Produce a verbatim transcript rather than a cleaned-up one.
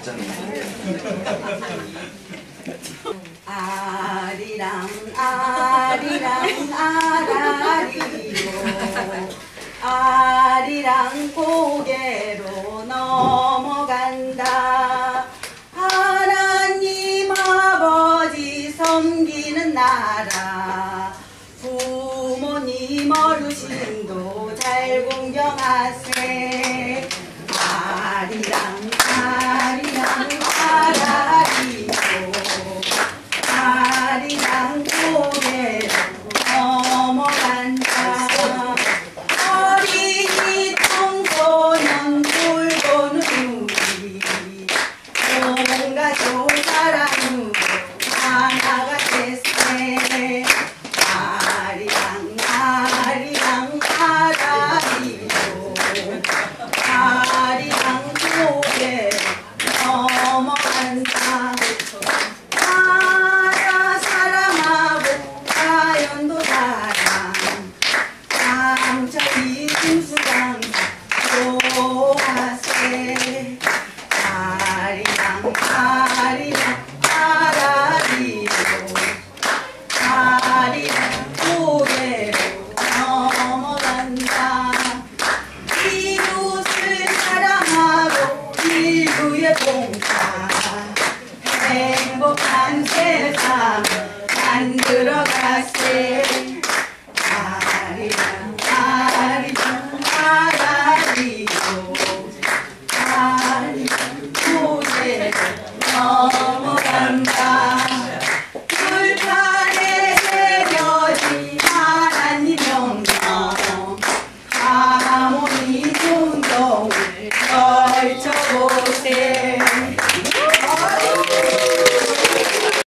아리랑 아리랑 아라리요 아리랑 고개로 넘어간다. 하나님 아버지 섬기는 나라 부모님 어르신도 잘 공경하세. 아리랑 아리랑 아라리요 아리랑 고개로 넘어간다. 어린이 청소년 돌보는 우리 온 가족 사랑으로 하나가 됐세. 아리랑 아리랑 아라리요 아리랑 고개로 넘어간다. 나라 사랑하고 자연도 사랑 강철이 김수강 좋아세. 아리랑 아리랑 아라리요 아리랑 고개로 넘어간다. 이웃을 사랑하고 인류의 봉사